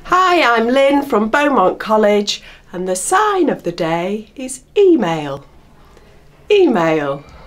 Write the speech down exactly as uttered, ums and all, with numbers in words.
Hi, I'm Lynn from Beaumont College and the sign of the day is email. Email.